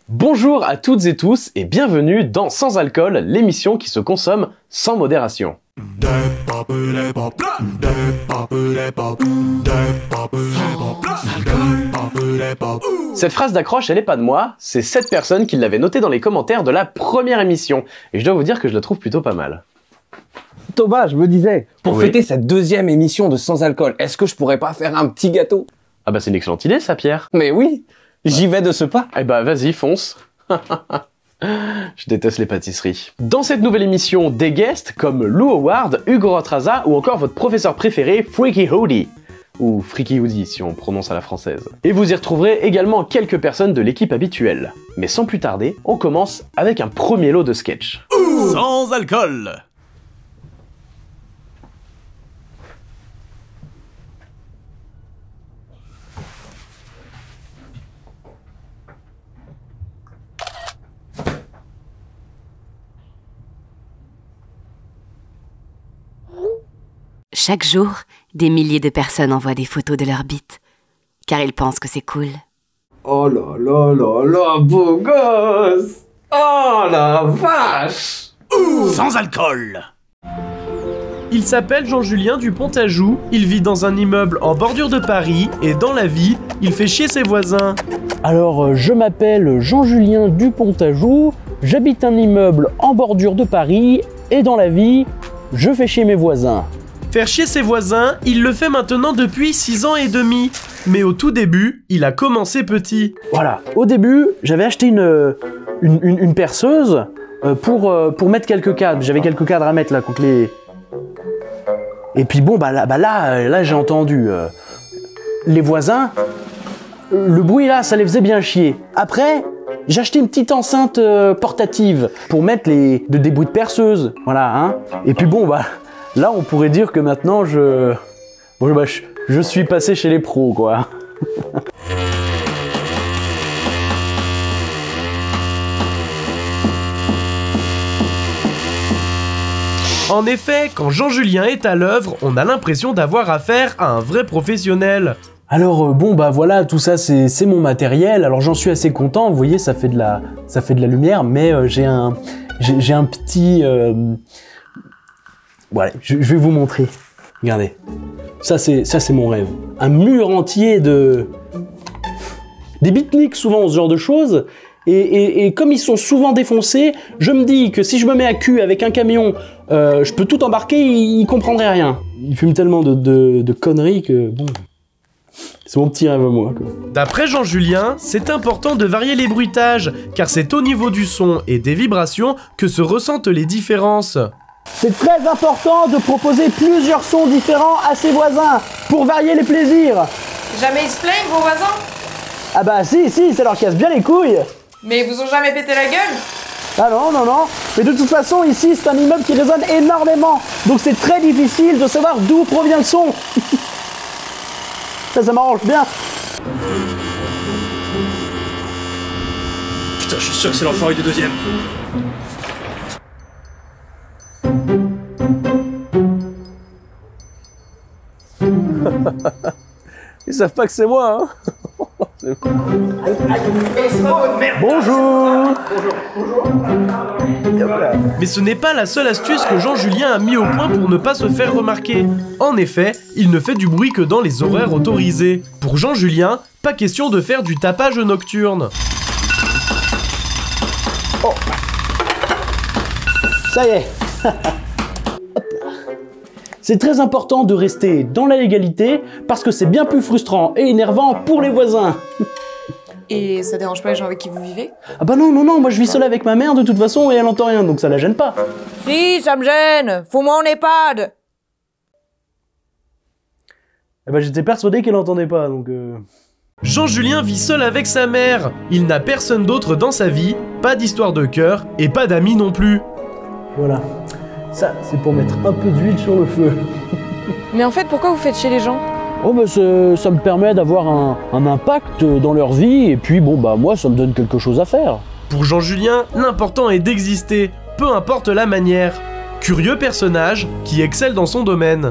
Bonjour à toutes et tous et bienvenue dans Sans Alcool, l'émission qui se consomme sans modération. Cette phrase d'accroche, elle est pas de moi, c'est 7 personnes qui l'avaient notée dans les commentaires de la première émission. Et je dois vous dire que je la trouve plutôt pas mal. Thomas, je me disais, pour Oui. fêter cette deuxième émission de Sans Alcool, est-ce que je pourrais pas faire un petit gâteau? Ah bah c'est une excellente idée ça, Pierre. Mais oui, j'y vais de ce pas. Eh bah vas-y, fonce. Je déteste les pâtisseries. Dans cette nouvelle émission, des guests comme Lou Howard, Hugo Rotraza ou encore votre professeur préféré, Freaky Hoodie. Ou Freaky Hoodie si on prononce à la française. Et vous y retrouverez également quelques personnes de l'équipe habituelle. Mais sans plus tarder, on commence avec un premier lot de sketch. Sans alcool. Chaque jour, des milliers de personnes envoient des photos de leur bite, car ils pensent que c'est cool. Oh là là là là, beau gosse! Oh la vache! Sans alcool. Il s'appelle Jean-Julien Dupont-Ajoux, il vit dans un immeuble en bordure de Paris, et dans la vie, il fait chier ses voisins. Alors, je m'appelle Jean-Julien Dupont-Ajoux, j'habite un immeuble en bordure de Paris, et dans la vie, je fais chier mes voisins. Faire chier ses voisins, il le fait maintenant depuis 6 ans et demi. Mais au tout début, il a commencé petit. Voilà, au début, j'avais acheté une perceuse pour mettre quelques cadres. J'avais quelques cadres à mettre là contre les... Et puis bon, là j'ai entendu les voisins, le bruit là, ça les faisait bien chier. Après, j'ai acheté une petite enceinte portative pour mettre des bouts de perceuse, voilà, hein. Et puis bon, là on pourrait dire que maintenant je suis passé chez les pros, quoi. En effet, quand Jean-Julien est à l'œuvre, on a l'impression d'avoir affaire à un vrai professionnel. Alors voilà, tout ça c'est mon matériel. Alors j'en suis assez content. Vous voyez, ça fait de la lumière, mais j'ai un petit voilà, je vais vous montrer. Regardez, ça c'est mon rêve. Un mur entier des beatniks, souvent ce genre de choses. Et comme ils sont souvent défoncés, je me dis que si je me mets à cul avec un camion, je peux tout embarquer, ils comprendraient rien. Ils fument tellement de conneries que bon. C'est mon petit rêve à moi, quoi. D'après Jean-Julien, c'est important de varier les bruitages, car c'est au niveau du son et des vibrations que se ressentent les différences. C'est très important de proposer plusieurs sons différents à ses voisins pour varier les plaisirs. Jamais ils se plaignent, vos voisins? Ah bah si, ça leur casse bien les couilles. Mais ils vous ont jamais pété la gueule? Ah non. Mais de toute façon, ici, c'est un immeuble qui résonne énormément. Donc c'est très difficile de savoir d'où provient le son. Ça m'arrange bien. Putain, je suis sûr que c'est l'enfoiré du deuxième. Ils savent pas que c'est moi, hein. Bonjour. Mais ce n'est pas la seule astuce que Jean-Julien a mis au point pour ne pas se faire remarquer. En effet, il ne fait du bruit que dans les horaires autorisés. Pour Jean-Julien, pas question de faire du tapage nocturne. Oh. Ça y est. C'est très important de rester dans la légalité parce que c'est bien plus frustrant et énervant pour les voisins. Et ça dérange pas les gens avec qui vous vivez? Ah bah non, moi je vis seul avec ma mère de toute façon et elle entend rien, donc ça la gêne pas. Si, ça me gêne! Fous-moi en EHPAD! Eh bah j'étais persuadé qu'elle entendait pas, donc Jean-Julien vit seul avec sa mère. Il n'a personne d'autre dans sa vie, pas d'histoire de cœur et pas d'amis non plus. Voilà. Ça, c'est pour mettre un peu d'huile sur le feu. Mais en fait, pourquoi vous faites chier les gens? Oh bah ça me permet d'avoir un impact dans leur vie et puis bon bah moi ça me donne quelque chose à faire. Pour Jean-Julien, l'important est d'exister, peu importe la manière. Curieux personnage qui excelle dans son domaine.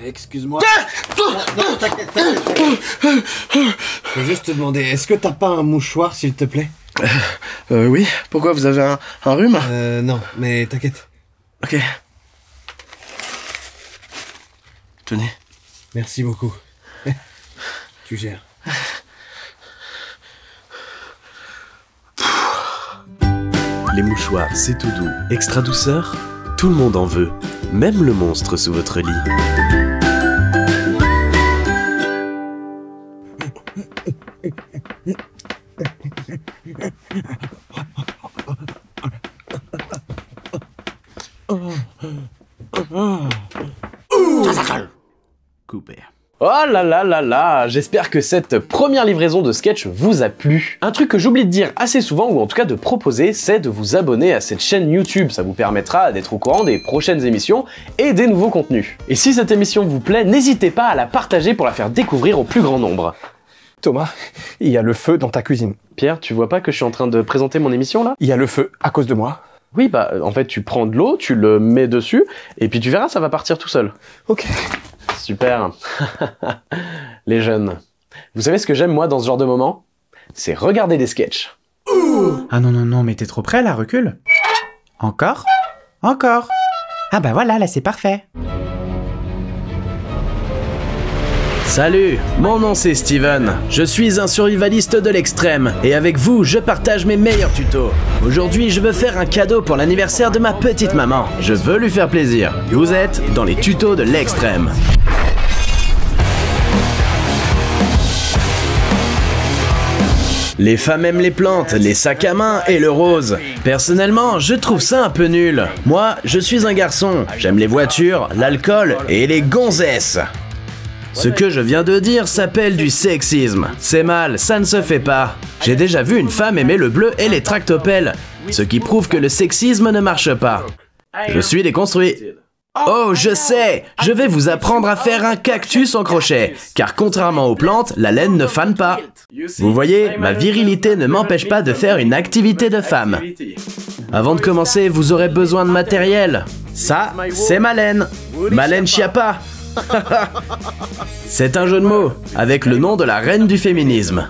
Excuse-moi. Non, t'inquiète. Je veux juste te demander, est-ce que t'as pas un mouchoir, s'il te plaît? Oui. Pourquoi, vous avez un rhume? Non, mais t'inquiète. Ok. Tenez. Merci beaucoup. Tu gères. Les mouchoirs, c'est tout doux. Extra douceur, tout le monde en veut. Même le monstre sous votre lit. Coupé. Oh là là là là, j'espère que cette première livraison de sketch vous a plu. Un truc que j'oublie de dire assez souvent, ou en tout cas de proposer, c'est de vous abonner à cette chaîne YouTube. Ça vous permettra d'être au courant des prochaines émissions et des nouveaux contenus. Et si cette émission vous plaît, n'hésitez pas à la partager pour la faire découvrir au plus grand nombre. Thomas, il y a le feu dans ta cuisine. Pierre, tu vois pas que je suis en train de présenter mon émission là? Il y a le feu à cause de moi. Oui, bah en fait tu prends de l'eau, tu le mets dessus, et puis tu verras, ça va partir tout seul. Ok. Super. Les jeunes. Vous savez ce que j'aime moi dans ce genre de moment? C'est regarder des sketchs. Ah non, non, non, mais t'es trop près là, recule. Encore? Encore? Ah bah voilà, là c'est parfait. Salut, mon nom c'est Steven. Je suis un survivaliste de l'extrême et avec vous, je partage mes meilleurs tutos. Aujourd'hui, je veux faire un cadeau pour l'anniversaire de ma petite maman. Je veux lui faire plaisir. Vous êtes dans les tutos de l'extrême. Les femmes aiment les plantes, les sacs à main et le rose. Personnellement, je trouve ça un peu nul. Moi, je suis un garçon. J'aime les voitures, l'alcool et les gonzesses. Ce que je viens de dire s'appelle du sexisme. C'est mal, ça ne se fait pas. J'ai déjà vu une femme aimer le bleu et les tractopelles, ce qui prouve que le sexisme ne marche pas. Je suis déconstruit. Oh, je sais! Je vais vous apprendre à faire un cactus en crochet, car contrairement aux plantes, la laine ne fane pas. Vous voyez, ma virilité ne m'empêche pas de faire une activité de femme. Avant de commencer, vous aurez besoin de matériel. Ça, c'est ma laine. Ma laine Chiappa. C'est un jeu de mots, avec le nom de la reine du féminisme.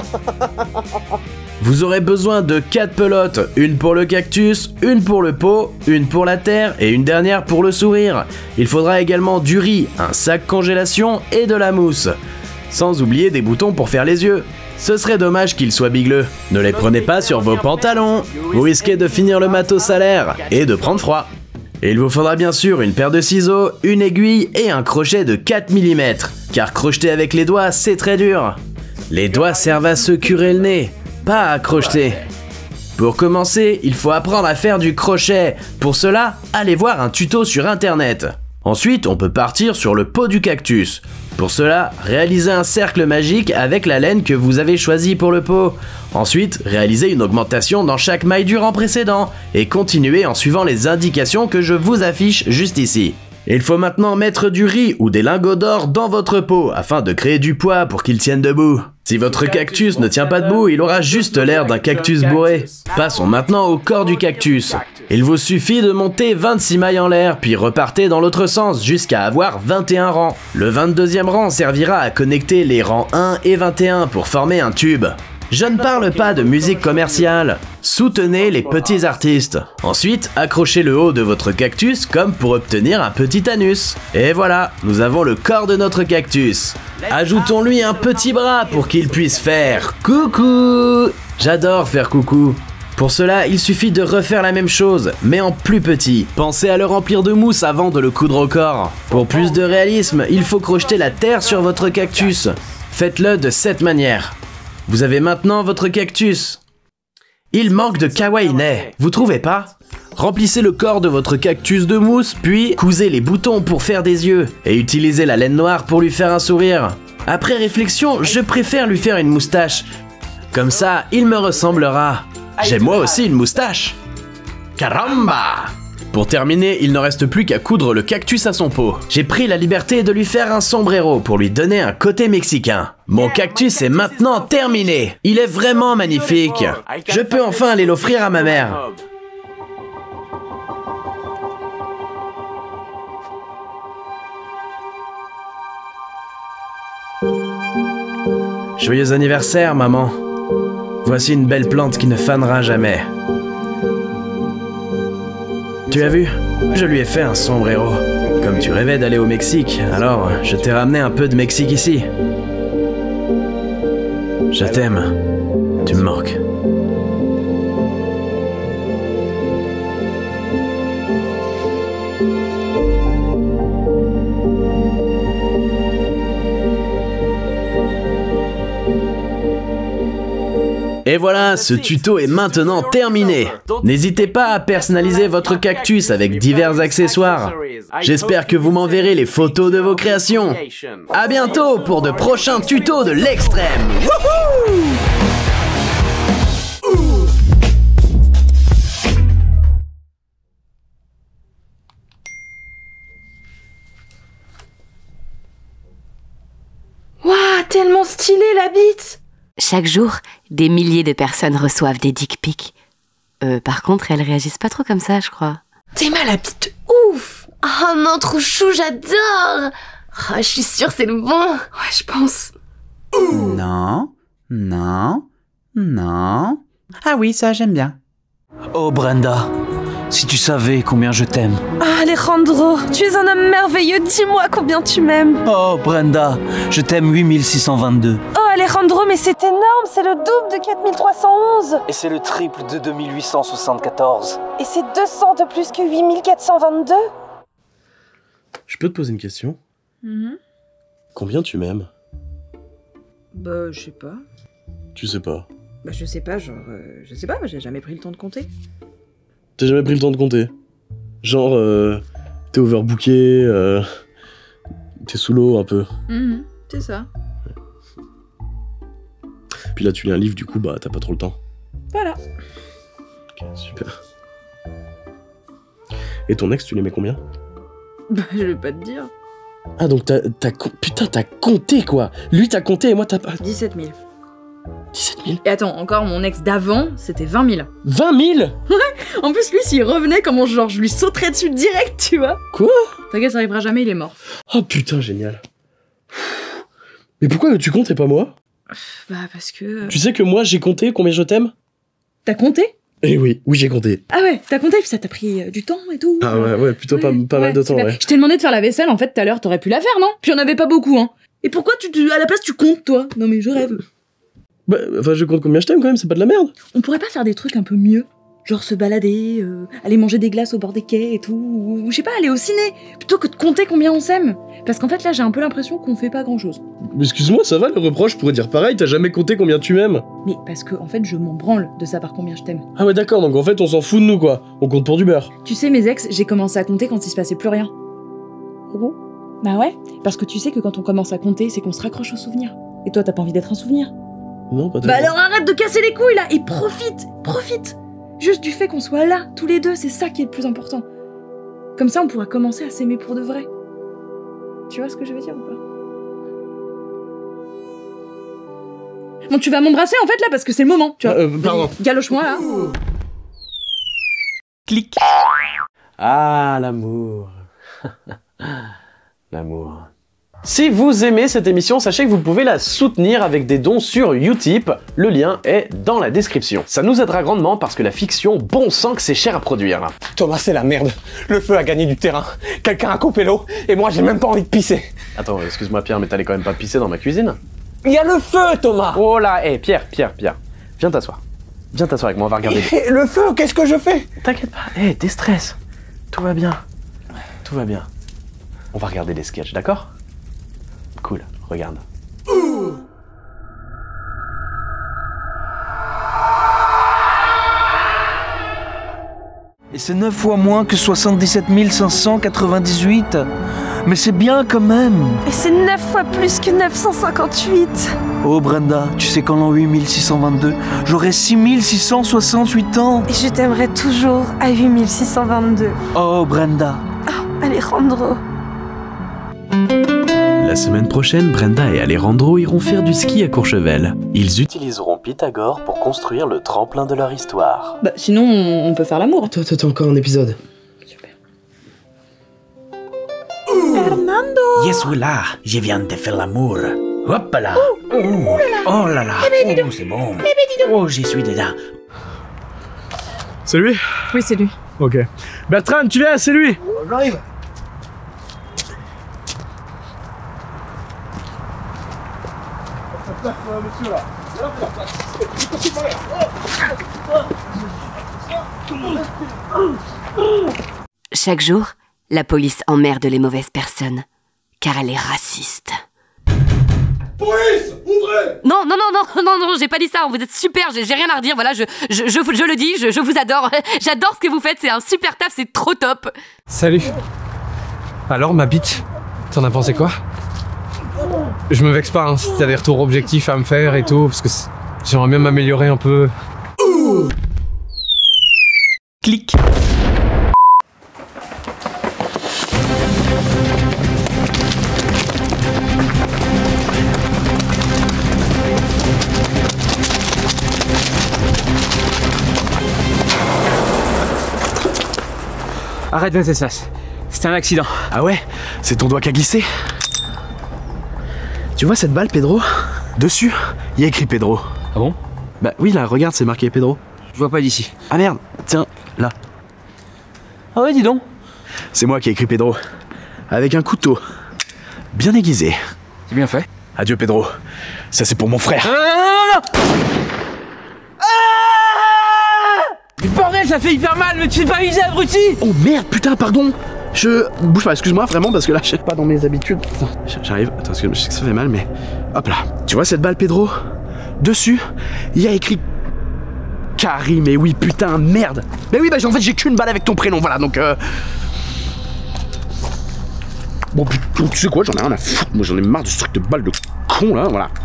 Vous aurez besoin de 4 pelotes, une pour le cactus, une pour le pot, une pour la terre et une dernière pour le sourire. Il faudra également du riz, un sac congélation et de la mousse. Sans oublier des boutons pour faire les yeux. Ce serait dommage qu'ils soient bigleux. Ne les prenez pas sur vos pantalons. Vous risquez de finir le matos à l'air et de prendre froid. Et il vous faudra bien sûr une paire de ciseaux, une aiguille et un crochet de 4 mm, car crocheter avec les doigts, c'est très dur. Les doigts servent à se curer le nez, pas à crocheter. Pour commencer, il faut apprendre à faire du crochet. Pour cela, allez voir un tuto sur internet. Ensuite, on peut partir sur le pot du cactus. Pour cela, réalisez un cercle magique avec la laine que vous avez choisie pour le pot. Ensuite, réalisez une augmentation dans chaque maille du rang précédent et continuez en suivant les indications que je vous affiche juste ici. Il faut maintenant mettre du riz ou des lingots d'or dans votre pot afin de créer du poids pour qu'il tienne debout. Si votre cactus ne tient pas debout, il aura juste l'air d'un cactus bourré. Passons maintenant au corps du cactus. Il vous suffit de monter 26 mailles en l'air, puis repartez dans l'autre sens jusqu'à avoir 21 rangs. Le 22e rang servira à connecter les rangs 1 et 21 pour former un tube. Je ne parle pas de musique commerciale. Soutenez les petits artistes. Ensuite, accrochez le haut de votre cactus comme pour obtenir un petit anus. Et voilà, nous avons le corps de notre cactus. Ajoutons-lui un petit bras pour qu'il puisse faire coucou. J'adore faire coucou. Pour cela, il suffit de refaire la même chose, mais en plus petit. Pensez à le remplir de mousse avant de le coudre au corps. Pour plus de réalisme, il faut crocheter la terre sur votre cactus. Faites-le de cette manière. Vous avez maintenant votre cactus. Il manque de kawaii-nez, vous trouvez pas? Remplissez le corps de votre cactus de mousse, puis cousez les boutons pour faire des yeux, et utilisez la laine noire pour lui faire un sourire. Après réflexion, je préfère lui faire une moustache. Comme ça, il me ressemblera. J'ai moi aussi une moustache. Caramba! Pour terminer, il ne reste plus qu'à coudre le cactus à son pot. J'ai pris la liberté de lui faire un sombrero pour lui donner un côté mexicain. Mon cactus est maintenant terminé. Il est vraiment magnifique. Je peux enfin aller l'offrir à ma mère. Joyeux anniversaire, maman. Voici une belle plante qui ne fanera jamais. Tu as vu? Je lui ai fait un sombrero. Comme tu rêvais d'aller au Mexique, alors je t'ai ramené un peu de Mexique ici. Je t'aime. Tu me manques. Et voilà, ce tuto est maintenant terminé. N'hésitez pas à personnaliser votre cactus avec divers accessoires. J'espère que vous m'enverrez les photos de vos créations. À bientôt pour de prochains tutos de l'extrême. Wouhou! Waouh, tellement stylé la bite! Chaque jour, des milliers de personnes reçoivent des dick pics. Par contre, elles réagissent pas trop comme ça, je crois. Théma, la bite ouf! Oh non, trop chou, j'adore! Oh, je suis sûre c'est le bon. Ouais, je pense. Non, non, non. Ah oui, ça j'aime bien. Oh Brenda, si tu savais combien je t'aime. Ah, Alejandro, tu es un homme merveilleux, dis-moi combien tu m'aimes. Oh Brenda, je t'aime 8622. Oh Alejandro, mais c'est énorme, c'est le double de 4311. Et c'est le triple de 2874. Et c'est 200 de plus que 8422. Je peux te poser une question? Combien tu m'aimes? Bah, je sais pas. Tu sais pas. Bah, je sais pas, genre, je sais pas, j'ai jamais pris le temps de compter. T'as jamais pris le temps de compter? Genre, t'es overbooké, t'es sous l'eau un peu. C'est ça. Puis là, tu lis un livre, du coup, bah, t'as pas trop le temps. Voilà. Ok, super. Et ton ex, tu l'aimais combien? Bah, je vais pas te dire. Ah, donc putain, t'as compté, quoi. Lui, t'as compté, et moi, t'as pas... 17 000. 17 000? Et attends, encore, mon ex d'avant, c'était 20 000. 20 000? En plus, lui, s'il revenait, comment genre, je lui sauterais dessus direct, tu vois. Quoi? T'inquiète, ça arrivera jamais, il est mort. Oh, putain, génial. Mais pourquoi tu comptes et pas moi? Bah, parce que... Tu sais que moi, j'ai compté combien je t'aime? T'as compté? Eh oui, j'ai compté. Ah ouais, t'as compté, puis ça t'a pris du temps et tout. Ah ouais, plutôt pas mal de temps, super. ouais. Je t'ai demandé de faire la vaisselle, en fait, tout à l'heure, t'aurais pu la faire, non? Puis on avait pas beaucoup, hein. Et pourquoi à la place, tu comptes, toi? Non mais je rêve. Bah, enfin, je compte combien je t'aime quand même, c'est pas de la merde. On pourrait pas faire des trucs un peu mieux? Genre se balader, aller manger des glaces au bord des quais et tout, ou je sais pas, aller au ciné, plutôt que de compter combien on s'aime. Parce qu'en fait là j'ai un peu l'impression qu'on fait pas grand chose. Mais excuse-moi, ça va, le reproche, je pourrais dire pareil, t'as jamais compté combien tu m'aimes. Mais parce que en fait je m'en branle de savoir combien je t'aime. Ah ouais d'accord, donc en fait on s'en fout de nous quoi, on compte pour du beurre. Tu sais mes ex, j'ai commencé à compter quand il se passait plus rien. Ah bon? Bah ouais, parce que tu sais que quand on commence à compter, c'est qu'on se raccroche aux souvenirs. Et toi t'as pas envie d'être un souvenir? Non, pas Bah alors arrête de casser les couilles là, et profite. Juste du fait qu'on soit là, tous les deux, c'est ça qui est le plus important. Comme ça, on pourra commencer à s'aimer pour de vrai. Tu vois ce que je veux dire ou pas? Bon, tu vas m'embrasser en fait là, parce que c'est le moment, tu vois. Pardon. Galoche-moi là. Clic. Ah, l'amour. L'amour. Si vous aimez cette émission, sachez que vous pouvez la soutenir avec des dons sur Utip. Le lien est dans la description. Ça nous aidera grandement parce que la fiction, bon sang que c'est cher à produire. Thomas, c'est la merde. Le feu a gagné du terrain. Quelqu'un a coupé l'eau et moi j'ai même pas envie de pisser. Attends, excuse-moi Pierre, mais t'allais quand même pas pisser dans ma cuisine? Il y a le feu, Thomas. Oh là, Pierre. Viens t'asseoir. Viens t'asseoir avec moi, on va regarder. Et le feu, qu'est-ce que je fais? T'inquiète pas, déstresse. Tout va bien. Tout va bien. On va regarder des sketchs, d'accord? Cool, regarde. Et c'est 9 fois moins que 77 598. Mais c'est bien quand même. Et c'est 9 fois plus que 958. Oh Brenda, tu sais qu'en l'an 8622, j'aurai 6668 ans. Et je t'aimerai toujours à 8622. Oh Brenda. Oh, Alejandro. La semaine prochaine, Brenda et Alejandro iront faire du ski à Courchevel. Ils utiliseront Pythagore pour construire le tremplin de leur histoire. Bah sinon, on peut faire l'amour. Attends, encore un épisode. Super. Fernando. Yes, voilà, je viens de faire l'amour. Hop là. Oh là là. Oh, c'est bon. Oh, j'y suis déjà. C'est lui? Oui, c'est lui. Ok. Bertrand, tu viens, c'est lui. J'arrive. Chaque jour, la police emmerde les mauvaises personnes, car elle est raciste. Police, ouvrez! Non, j'ai pas dit ça, vous êtes super, j'ai rien à redire, voilà, je le dis, je vous adore, j'adore ce que vous faites, c'est un super taf, c'est trop top. Salut. Alors, ma bite, t'en as pensé quoi? Je me vexe pas, hein, si t'as des retours objectifs à me faire et tout, parce que j'aimerais bien m'améliorer un peu. Clic. Arrête, Venceslas. C'était un accident. Ah ouais? C'est ton doigt qui a glissé? Tu vois cette balle, Pedro? Dessus, il y a écrit Pedro. Ah bon? Bah oui, là, regarde, c'est marqué Pedro. Je vois pas d'ici. Ah merde, tiens, là. Ah ouais, dis donc. C'est moi qui ai écrit Pedro. Avec un couteau. Bien aiguisé. C'est bien fait. Adieu, Pedro. Ça, c'est pour mon frère. Non. Mais bordel, ça fait hyper mal, mais tu t'es pas visé, abruti! Oh merde, putain, pardon. Je... Bouge pas, excuse-moi, vraiment, parce que là, je sais pas dans mes habitudes. Attends, j'arrive. Attends, parce que je sais que ça fait mal, mais... Hop là. Tu vois cette balle, Pedro? Dessus, il y a écrit... Karim, mais oui, putain, merde. Mais oui, bah en fait, j'ai qu'une balle avec ton prénom, voilà, donc... Bon, putain, tu sais quoi, j'en ai rien à foutre. Moi, j'en ai marre de ce truc de balle de con, là, voilà.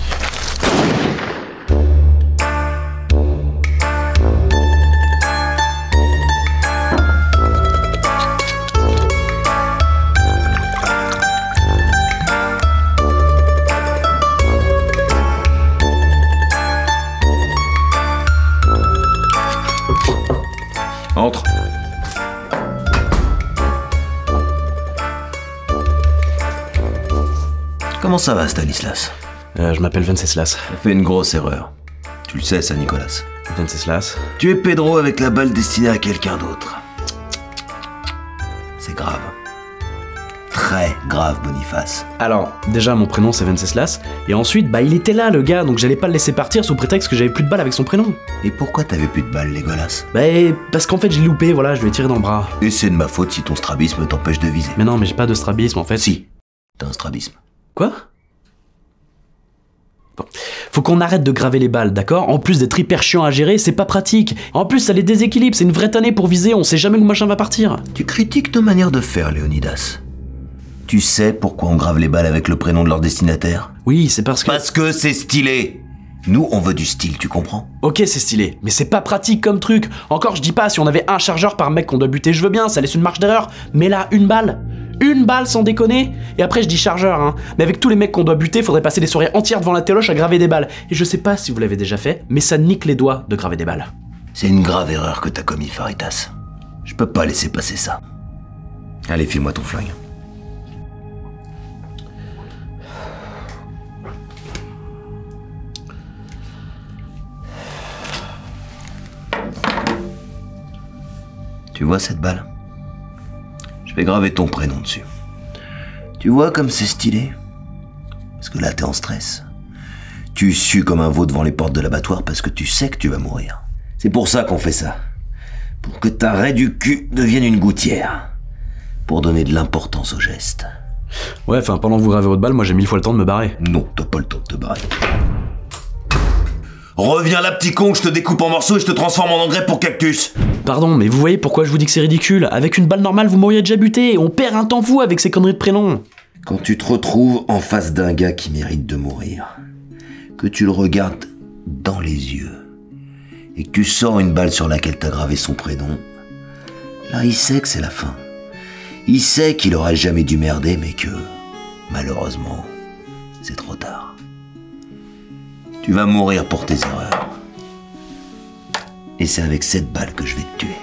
Entre. Comment ça va, Stanislas? Je m'appelle Venceslas. T'as fait une grosse erreur. Tu le sais, ça, Nicolas. Venceslas. Tu es Pedro avec la balle destinée à quelqu'un d'autre. C'est grave. Très grave, Boniface. Alors, déjà, mon prénom c'est Venceslas, et ensuite, bah il était là, le gars, donc j'allais pas le laisser partir sous prétexte que j'avais plus de balles avec son prénom. Et pourquoi t'avais plus de balles, Légolas? Bah, parce qu'en fait, j'ai loupé, voilà, je lui ai tiré dans le bras. Et c'est de ma faute si ton strabisme t'empêche de viser. Mais non, mais j'ai pas de strabisme, en fait. Si, t'as un strabisme. Quoi? Bon. Faut qu'on arrête de graver les balles, d'accord? En plus d'être hyper chiant à gérer, c'est pas pratique. En plus, ça les déséquilibre, c'est une vraie tannée pour viser, on sait jamais où le machin va partir. Tu critiques nos manières de faire, Léonidas. Tu sais pourquoi on grave les balles avec le prénom de leur destinataire? Oui, c'est parce que... Parce que c'est stylé. Nous, on veut du style, tu comprends? Ok, c'est stylé, mais c'est pas pratique comme truc. Encore, je dis pas, si on avait un chargeur par mec qu'on doit buter, je veux bien, ça laisse une marge d'erreur. Mais là, une balle sans déconner. Et après, je dis chargeur, hein. Mais avec tous les mecs qu'on doit buter, faudrait passer des soirées entières devant la téloche à graver des balles. Et je sais pas si vous l'avez déjà fait, mais ça nique les doigts de graver des balles. C'est une grave erreur que t'as commis, Faritas. Je peux pas laisser passer ça. Allez, file-moi ton flingue. Tu vois cette balle? Je vais graver ton prénom dessus. Tu vois comme c'est stylé? Parce que là, t'es en stress. Tu sues comme un veau devant les portes de l'abattoir parce que tu sais que tu vas mourir. C'est pour ça qu'on fait ça. Pour que ta raie du cul devienne une gouttière. Pour donner de l'importance au geste. Ouais, enfin, pendant que vous gravez votre balle, moi j'ai 1000 fois le temps de me barrer. Non, t'as pas le temps de te barrer. Reviens là, petit con, que je te découpe en morceaux et je te transforme en engrais pour cactus. Pardon, mais vous voyez pourquoi je vous dis que c'est ridicule? Avec une balle normale, vous m'auriez déjà buté, on perd un temps fou avec ces conneries de prénoms. Quand tu te retrouves en face d'un gars qui mérite de mourir, que tu le regardes dans les yeux, et que tu sors une balle sur laquelle t'as gravé son prénom, là il sait que c'est la fin. Il sait qu'il aurait jamais dû merder, mais que, malheureusement, c'est trop tard. Tu vas mourir pour tes erreurs. Et c'est avec cette balle que je vais te tuer.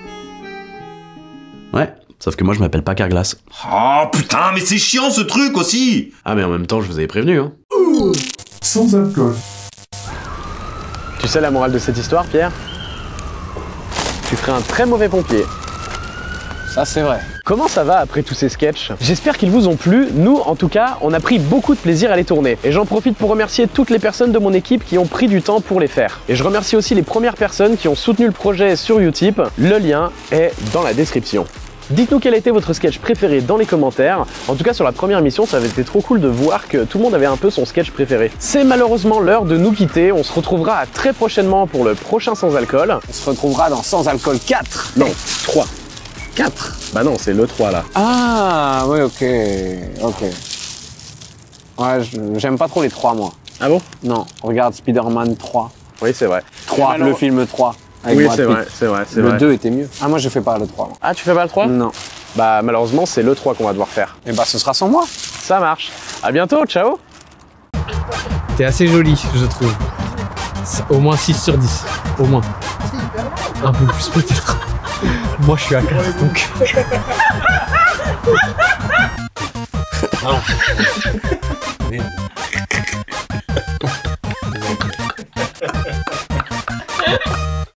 Ouais, sauf que moi je m'appelle pas Carglass. Oh putain, mais c'est chiant ce truc aussi! Ah mais en même temps, je vous avais prévenu, hein. sans alcool. Tu sais la morale de cette histoire, Pierre? Tu ferais un très mauvais pompier. Ça, c'est vrai. Comment ça va après tous ces sketchs? J'espère qu'ils vous ont plu. Nous, en tout cas, on a pris beaucoup de plaisir à les tourner. Et j'en profite pour remercier toutes les personnes de mon équipe qui ont pris du temps pour les faire. Et je remercie aussi les premières personnes qui ont soutenu le projet sur Utip. Le lien est dans la description. Dites-nous quel était votre sketch préféré dans les commentaires. En tout cas, sur la première émission, ça avait été trop cool de voir que tout le monde avait un peu son sketch préféré. C'est malheureusement l'heure de nous quitter. On se retrouvera très prochainement pour le prochain Sans Alcool. On se retrouvera dans Sans Alcool 4. Non, 3. 4. Bah non, c'est le 3 là. Ah, oui, ok. Ouais, j'aime pas trop les 3, moi. Ah bon? Non, regarde Spider-Man 3. Oui, c'est vrai. 3, le film 3. Oui, c'est vrai, c'est vrai, c'est vrai. Le 2 était mieux. Ah, moi, je fais pas le 3. Là. Ah, tu fais pas le 3? Non. Bah, malheureusement, c'est le 3 qu'on va devoir faire. Et bah, ce sera sans moi. Ça marche. À bientôt, ciao. T'es assez jolie, je trouve. Au moins 6 sur 10. Au moins. Un peu plus peut-être. Moi, je suis à 4, donc... Ah.